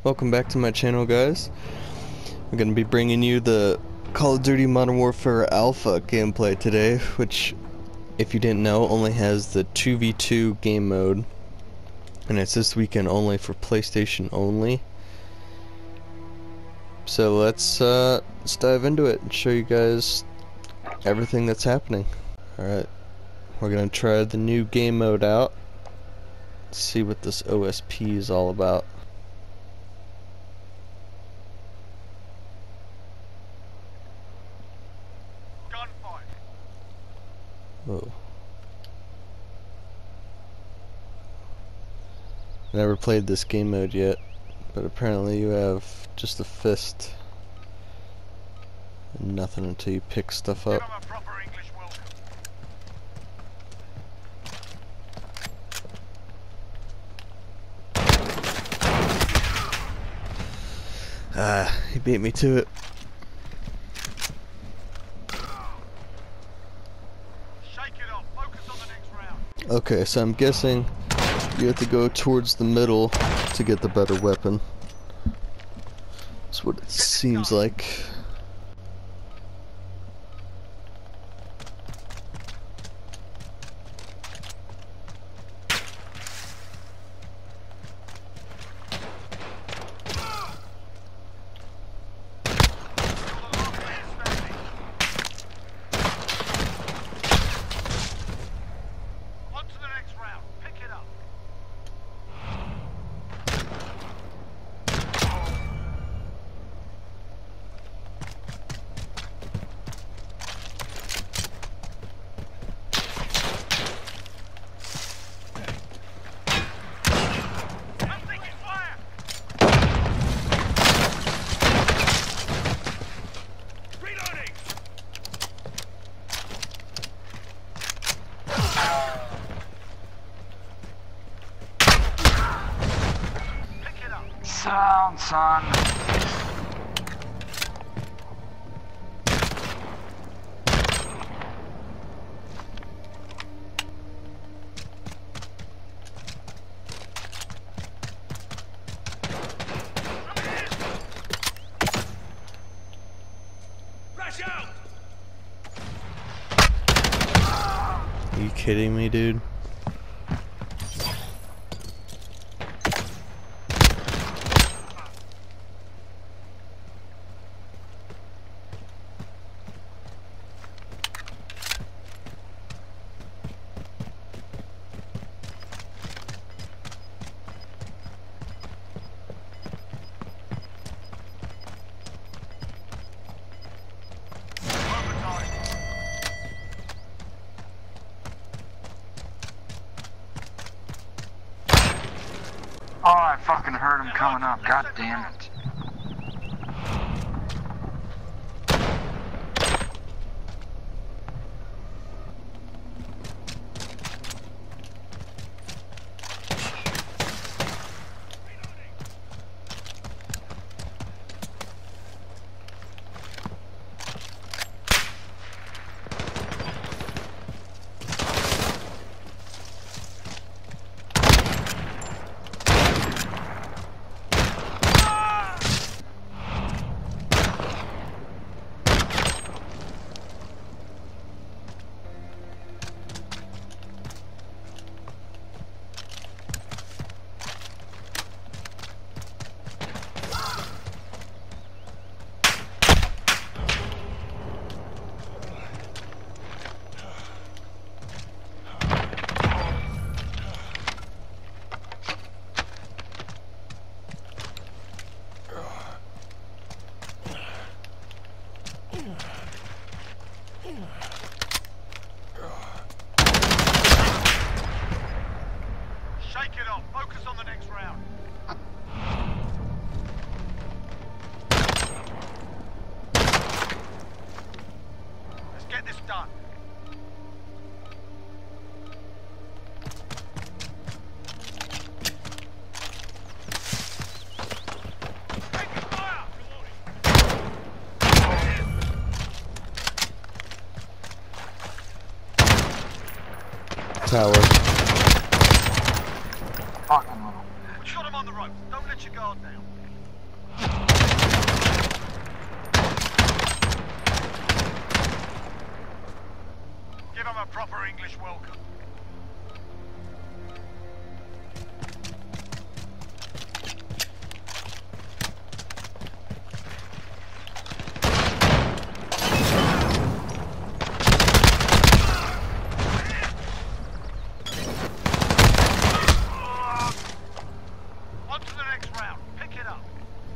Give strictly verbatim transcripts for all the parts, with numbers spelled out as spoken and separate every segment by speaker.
Speaker 1: welcome back to my channel, guys. I'm gonna be bringing you the Call of Duty Modern Warfare Alpha gameplay today, which, if you didn't know, only has the two v two game mode, and it's this weekend only for PlayStation only. So let's uh, let's dive into it and show you guys everything that's happening. Alright, we're gonna try the new game mode out. Let's see what this O S P is all about. Whoa. Never played this game mode yet, but apparently you have just a fist and nothing until you pick stuff up. Ah, he beat me to it. Okay, so I'm guessing you have to go towards the middle to get the better weapon. That's what it seems like.
Speaker 2: Sound, son.
Speaker 3: Flash out.
Speaker 1: Are you kidding me, dude?
Speaker 2: Oh, I fucking heard him coming up. God damn it.
Speaker 3: Shake it off. Focus on the next round. Let's get this done. Taking fire.
Speaker 1: Tower.
Speaker 2: Fucking little
Speaker 3: Shot him on the ropes. Don't let your guard down. welcome. On to the next round. Pick it up.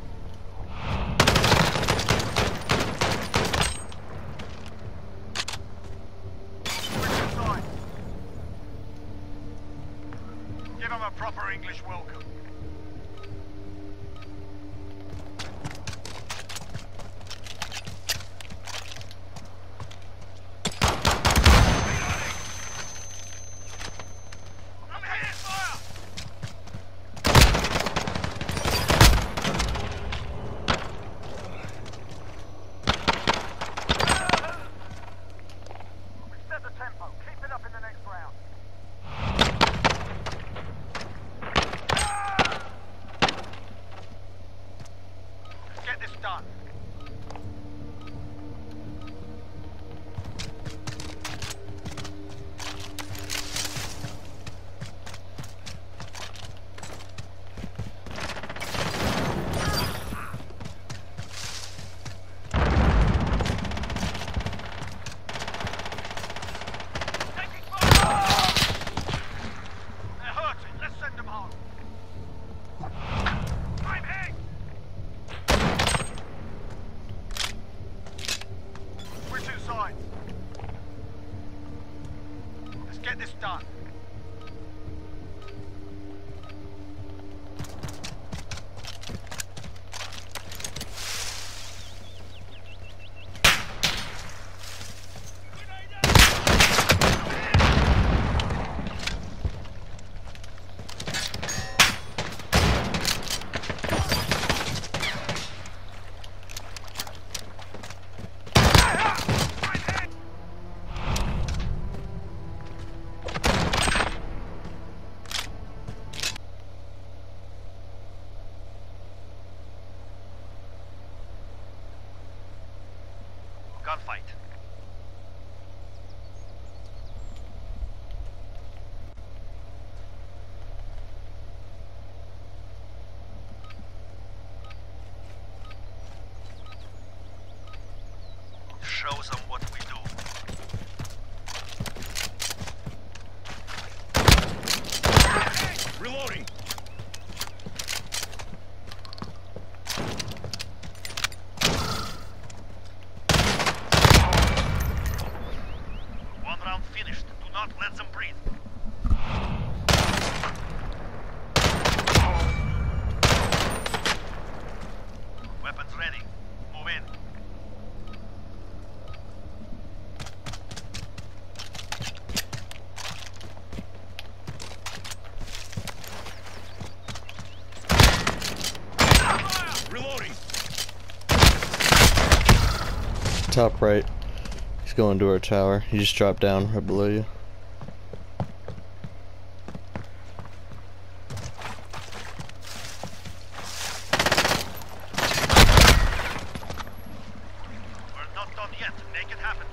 Speaker 3: Give him a proper English welcome. I'm hitting fire! We've set the tempo. Keep it up in the next round. Get this done. Taking fire! They're hurting. Let's send them home. I'm hit! Switch sides. Let's get this done. Gunfight. Show them what we do. Reloading. One round finished. Do not let them breathe. Weapons ready. Move in. Reloading.
Speaker 1: Top right. He's going to our tower. He just dropped down right below you.
Speaker 3: We're not done yet. Make it happen.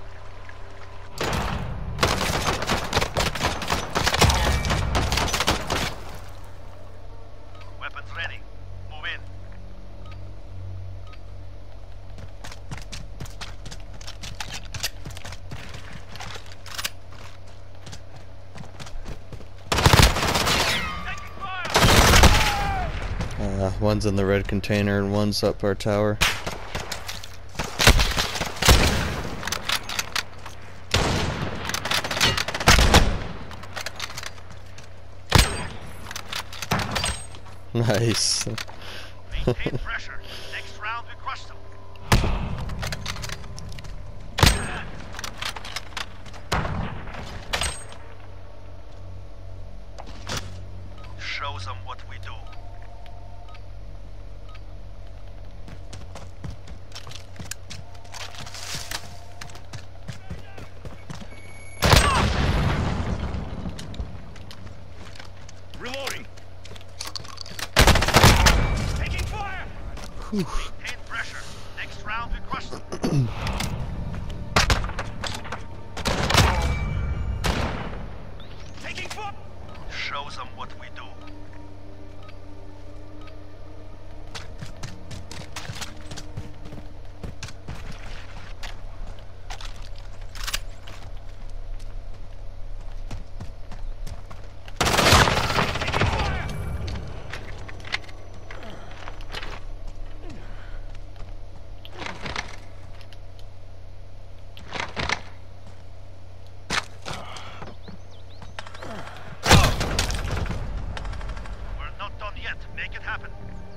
Speaker 3: Weapons ready. Move in. Taking fire!
Speaker 1: Uh, one's in the red container and one's up our tower. Nice.
Speaker 3: Maintain pressure. Next round we crush them. Show them what we do. Reloading. Taking fire. Maintain pressure. Next round we crush them. Show them what we do. Make it happen.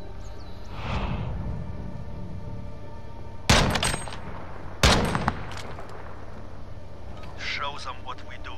Speaker 3: Show them what we do.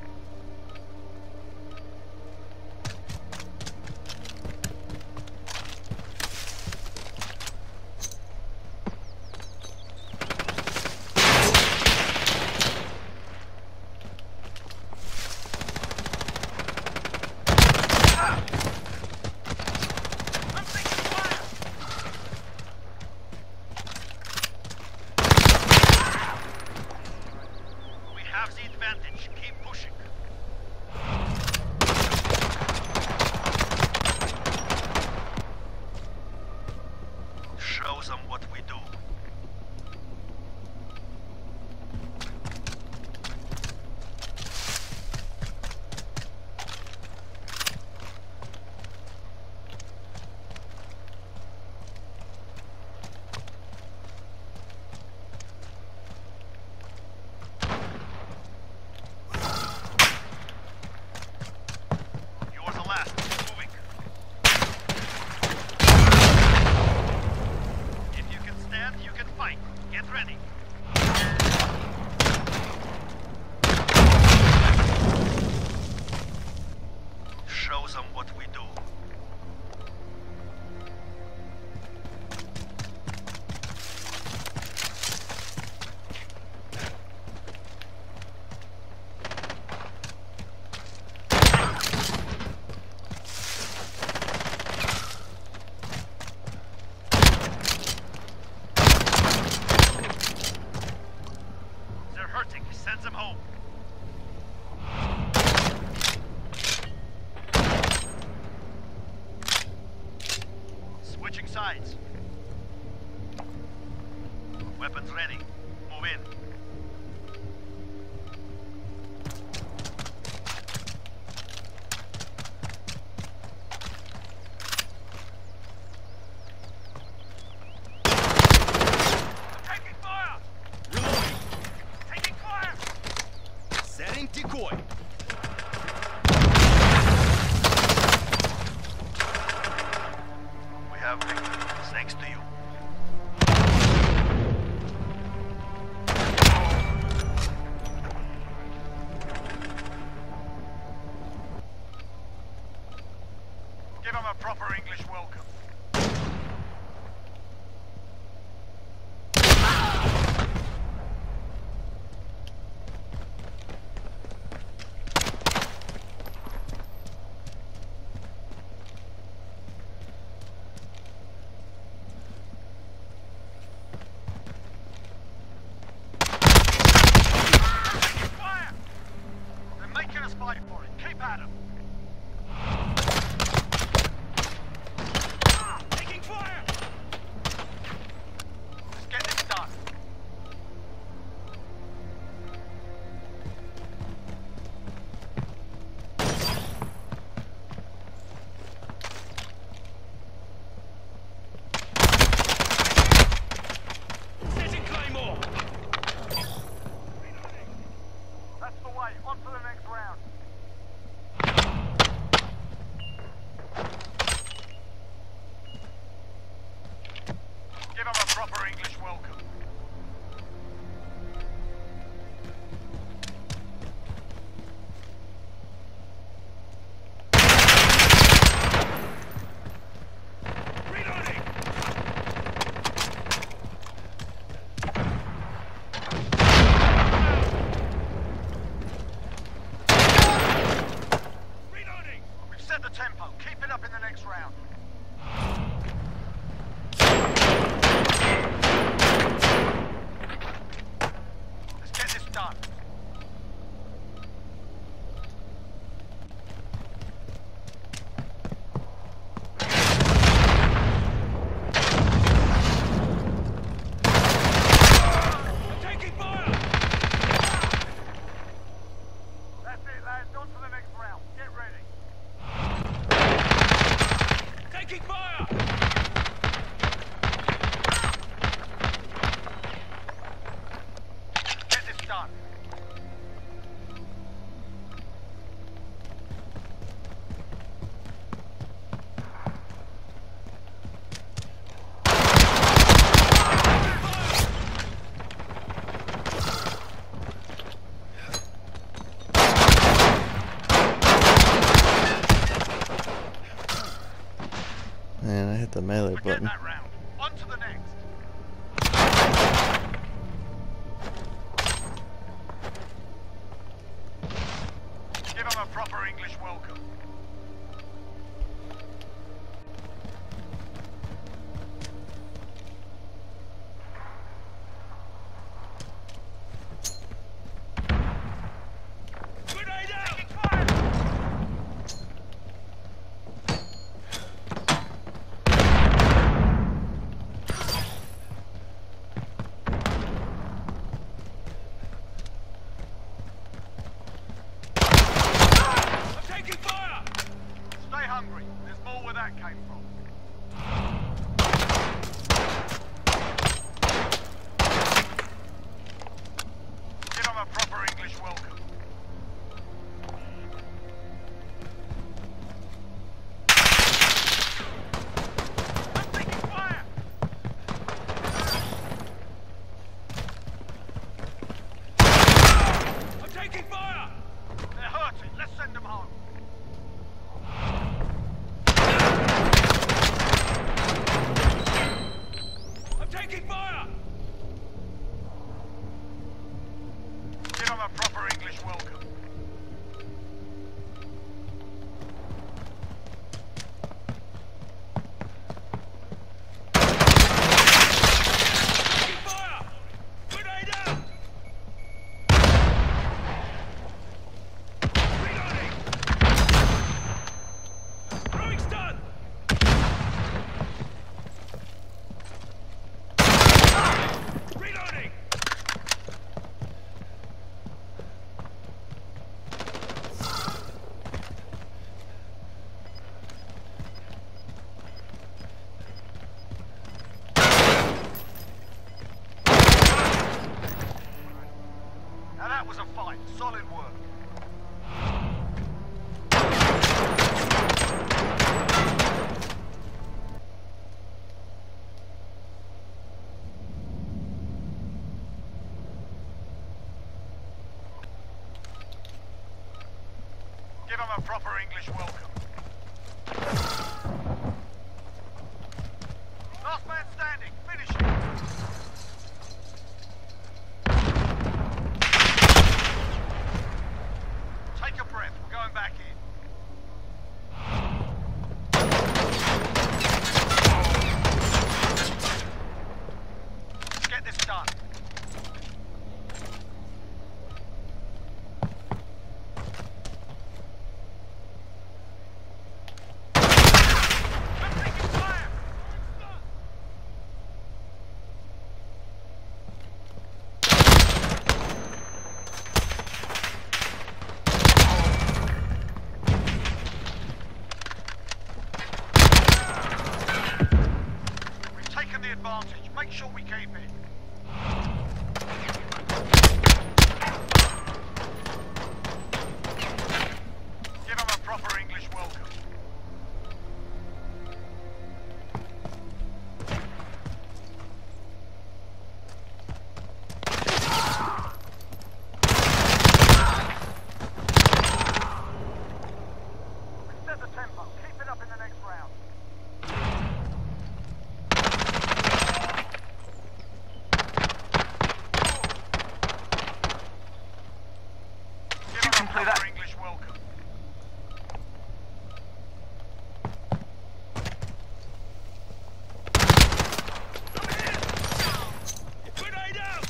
Speaker 3: Keep pushing. Show them what we do. Get ready. Show them what we do. Sends them home. Switching sides. Weapons ready. Move in. Taking fire!
Speaker 4: Reloading.
Speaker 3: Taking fire!
Speaker 4: Setting decoy.
Speaker 3: We have victory, thanks to you. Give them a proper English welcome. Fight for it. Keep at him. Ah, taking fire. Let's get this done.
Speaker 4: Setting Claymore.
Speaker 3: That's the way. On to the next round. Give them a proper English welcome.
Speaker 4: Reloading. Reloading.
Speaker 3: We've set the tempo. Keep it up in the next round. Let's get this done.
Speaker 4: welcome. Grenade out! I'm taking fire!
Speaker 3: Stay hungry. There's more where that came from. Give them a proper English welcome. I'm taking fire!
Speaker 4: I'm taking fire!
Speaker 3: They're hurting. Let's send them home.
Speaker 4: I'm taking fire!
Speaker 3: Give them a proper English welcome.
Speaker 4: Taking fire! Grenade out! Reloading! Throwing stun! Reloading!
Speaker 3: Now that was a fight. Solid work. Give them a proper English welcome. Last man standing. Finish it. Take a breath. We're going back in. Let's get this done. I'm taking fire! We've taken the advantage. Make sure we keep it. Give them a proper English welcome. Set the tempo. Keep it up in the next round. Give them a proper English welcome.
Speaker 4: Grenade out!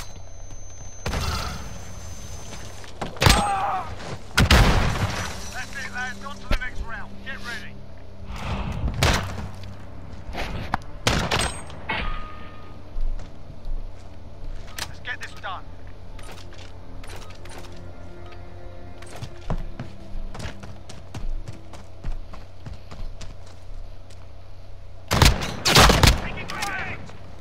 Speaker 3: That's it, lads. On to the next round. Get ready. Let's get this done.
Speaker 4: Taking grenade!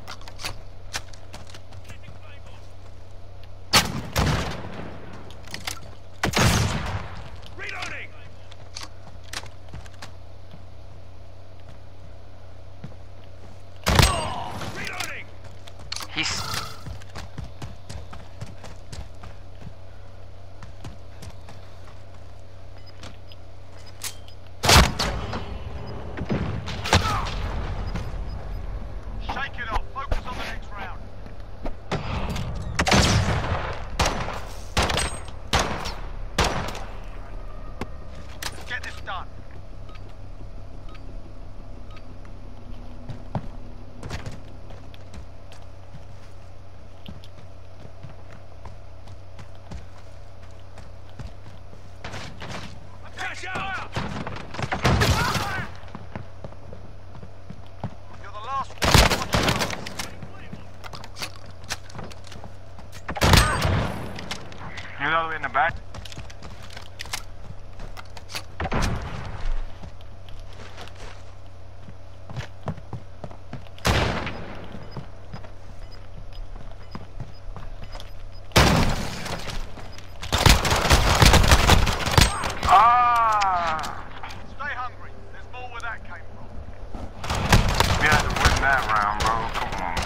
Speaker 4: Reloading! Reloading!
Speaker 2: He's... He's all the way in the back. Ah!
Speaker 3: Stay hungry. There's more where that came from.
Speaker 2: We had to win that round, bro. Come on.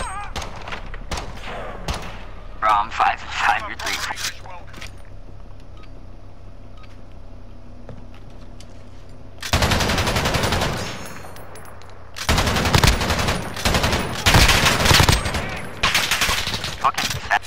Speaker 5: Bro, I'm five and five. You're three.
Speaker 3: English welcome.
Speaker 5: Fucking fat.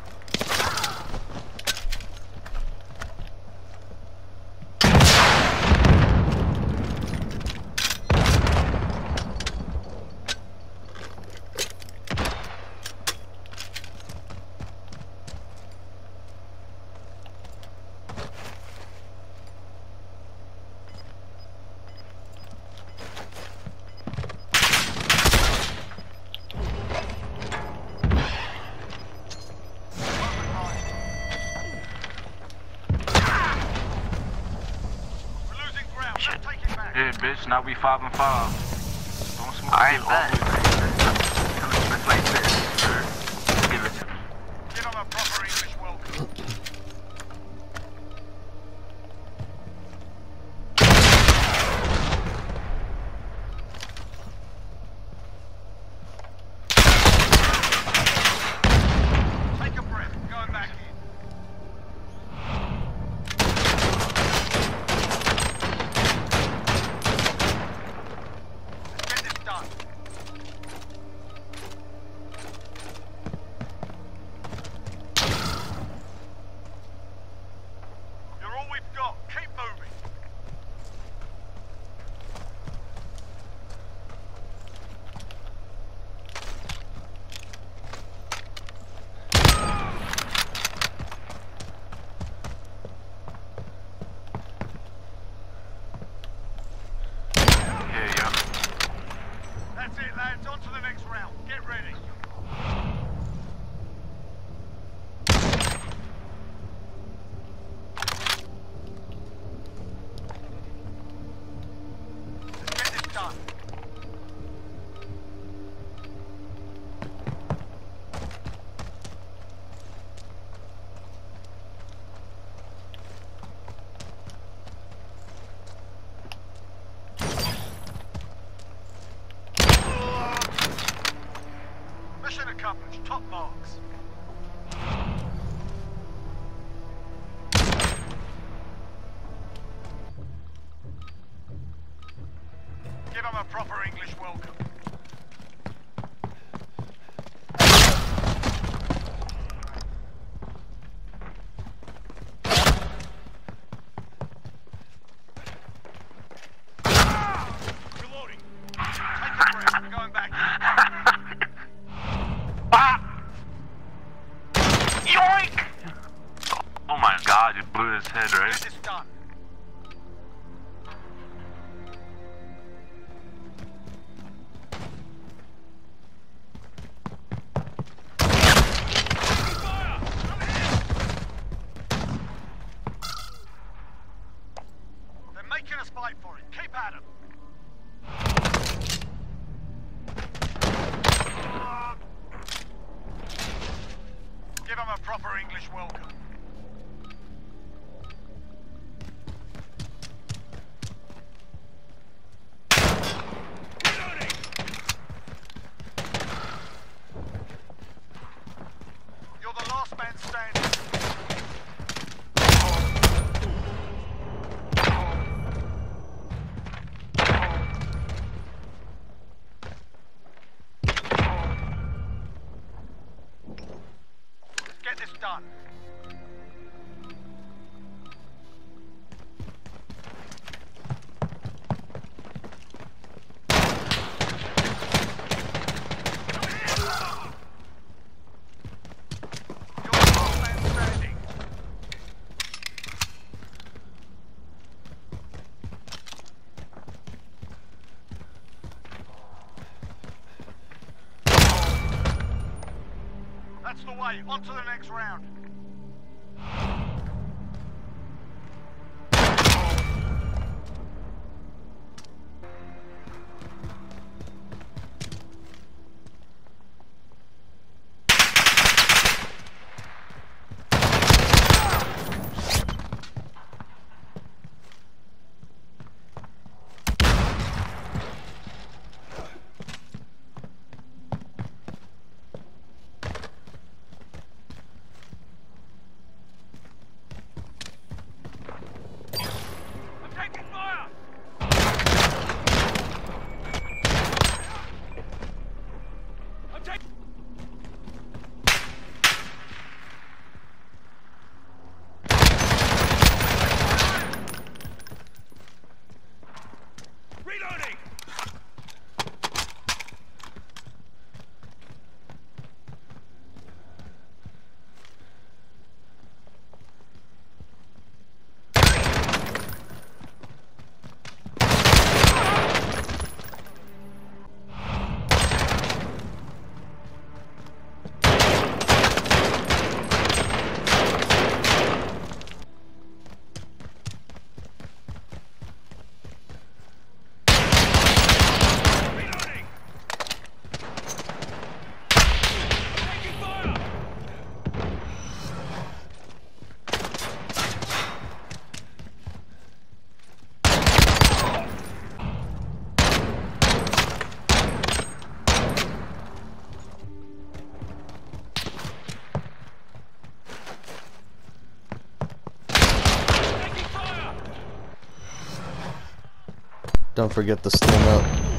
Speaker 3: We're losing ground. Let's take it back.
Speaker 2: Yeah, bitch. Now we five and five. Don't smoke
Speaker 5: Alright,
Speaker 2: it
Speaker 5: bet.
Speaker 2: always.
Speaker 5: Like this. Give it to me.
Speaker 3: Give them a proper English welcome. Take a breath. Going back in. Let's get this done. You're all we've got. Keep moving.
Speaker 2: Yeah, yeah.
Speaker 3: That's it, lads. On to the next round. Get ready. Let's get this done. Mission accomplished. Top marks. Give them a proper English welcome.
Speaker 4: Reloading.
Speaker 3: Take a breath. We're going back in.
Speaker 2: Ah! Yoink! Oh my god, you blew his head,
Speaker 3: Get
Speaker 2: right?
Speaker 3: this done.
Speaker 4: Fire!
Speaker 3: They're making us fight for it. Keep at 'em. Give them a proper English welcome.
Speaker 4: Reloading.
Speaker 3: You're the last man standing. Let's get this done. You're the last man standing. That's the way. On to the next round.
Speaker 1: Don't forget the stim up.